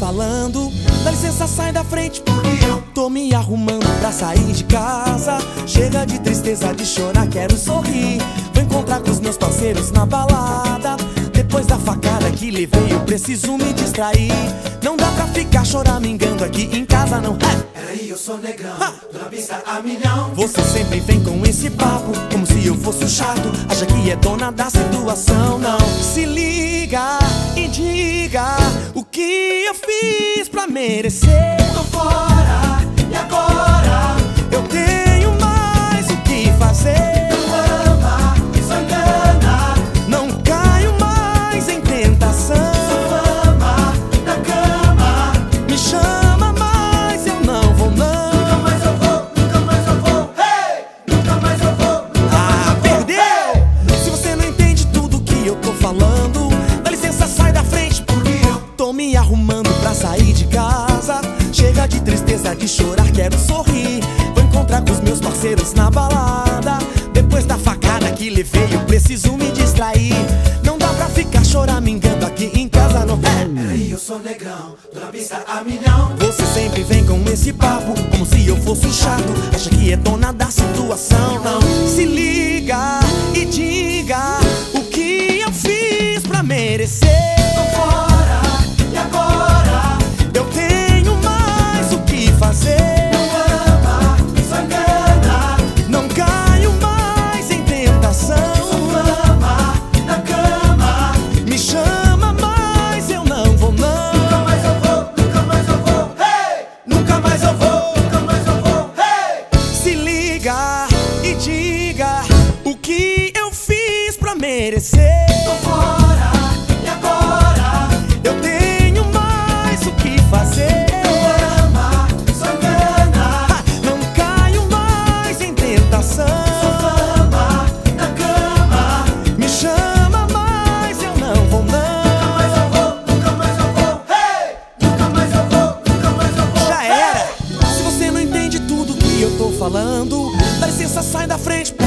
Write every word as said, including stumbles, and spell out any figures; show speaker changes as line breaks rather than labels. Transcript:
falando. Dá licença, sai da frente, porque eu tô me arrumando pra sair de casa. Chega de tristeza, de chorar, quero sorrir. Vou encontrar com os meus parceiros na balada. Depois da facada que levei, eu preciso me distrair. Não dá pra ficar choramingando aqui em casa, não.
Peraí, eu sou negrão, tô na pista a milhão.
Você sempre vem com esse papo, como se eu fosse o chato. Acha que é dona da situação, não. Se liga e diga o que eu fiz pra merecer.
Tô fora, e agora?
Eu tenho mais o que fazer.
Não ama, só engana.
Não caio mais em tentação.
Sou fama na cama.
Me chama, mas eu não vou não.
Nunca mais eu vou, nunca mais eu vou. Hey! Nunca mais eu vou, nunca
Ah,
mais eu vou.
perdeu! Se você não entende tudo que eu tô falando, dá licença, sai da frente, porque eu tô me arrumando pra sair de casa. Chega de tristeza, de chorar, quero sorrir. Vou encontrar com os meus parceiros na balada. Depois da facada que levei, eu preciso me distrair. Não dá pra ficar choramingando aqui em casa, não.
Peraí, eu sou negrão, tô na pista a milhão.
Você sempre vem com esse papo, como se eu fosse o chato. Acha que é dona da situação, não. Se liga e diga o que eu fiz pra merecer.
Tô fora, e agora?
Eu tenho mais o que fazer.
Não ama, só engana.
Não caio mais em tentação.
Sou fama na cama.
Me chama, mas eu não vou não.
Nunca mais eu vou, nunca mais eu vou. Hey! Nunca mais eu vou, nunca mais eu vou. Hey!
Se liga e diga o que eu fiz pra merecer.
Tô fora, e agora?
Eu tenho mais o que fazer.
Não ama, só engana.
Ah, não caio mais em tentação.
Sou fama na cama.
Me chama, mas eu não vou
Nunca
não.
mais eu vou, nunca mais eu vou. Hey! Nunca mais eu vou, nunca mais eu vou.
Já era! Se você não entende tudo que eu tô falando, dá licença, sai da frente,